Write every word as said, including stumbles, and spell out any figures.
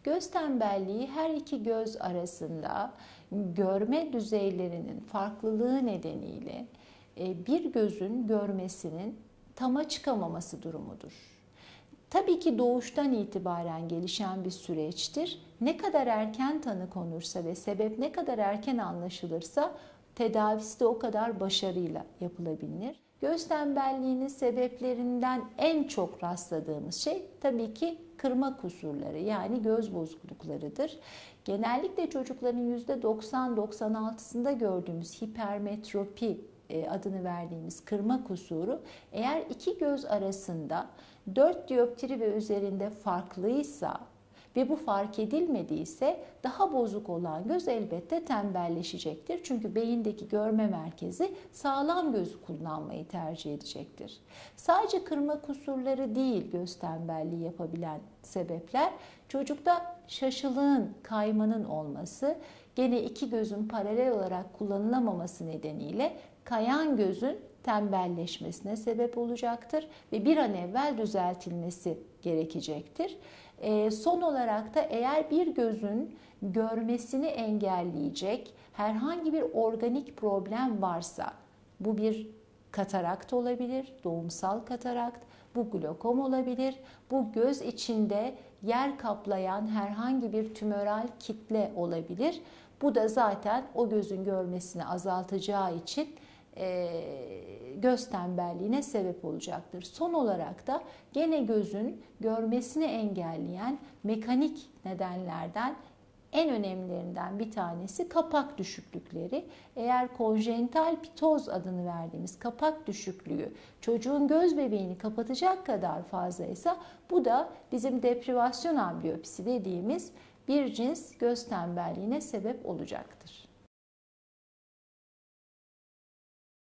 Göz tembelliği her iki göz arasında görme düzeylerinin farklılığı nedeniyle bir gözün görmesinin tama çıkamaması durumudur. Tabii ki doğuştan itibaren gelişen bir süreçtir. Ne kadar erken tanı konursa ve sebep ne kadar erken anlaşılırsa tedavisi de o kadar başarıyla yapılabilir. Göz tembelliğinin sebeplerinden en çok rastladığımız şey tabii ki kırma kusurları, yani göz bozukluklarıdır. Genellikle çocukların yüzde doksan doksan altısında gördüğümüz hipermetropi adını verdiğimiz kırma kusuru, eğer iki göz arasında dört dioptri ve üzerinde farklıysa ve bu fark edilmediyse daha bozuk olan göz elbette tembelleşecektir. Çünkü beyindeki görme merkezi sağlam gözü kullanmayı tercih edecektir. Sadece kırma kusurları değil göz tembelliği yapabilen sebepler, çocukta şaşılığın, kaymanın olması, gene iki gözün paralel olarak kullanılamaması nedeniyle kayan gözün tembelleşmesine sebep olacaktır ve bir an evvel düzeltilmesi gerekecektir. E, son olarak da eğer bir gözün görmesini engelleyecek herhangi bir organik problem varsa, bu bir katarakt olabilir, doğumsal katarakt, bu glokom olabilir, bu göz içinde yer kaplayan herhangi bir tümöral kitle olabilir. Bu da zaten o gözün görmesini azaltacağı için E, göz tembelliğine sebep olacaktır. Son olarak da gene gözün görmesini engelleyen mekanik nedenlerden en önemlilerinden bir tanesi kapak düşüklükleri. Eğer konjenital pitoz adını verdiğimiz kapak düşüklüğü çocuğun göz bebeğini kapatacak kadar fazlaysa, bu da bizim deprivasyon ambliyopisi dediğimiz bir cins göz tembelliğine sebep olacaktır.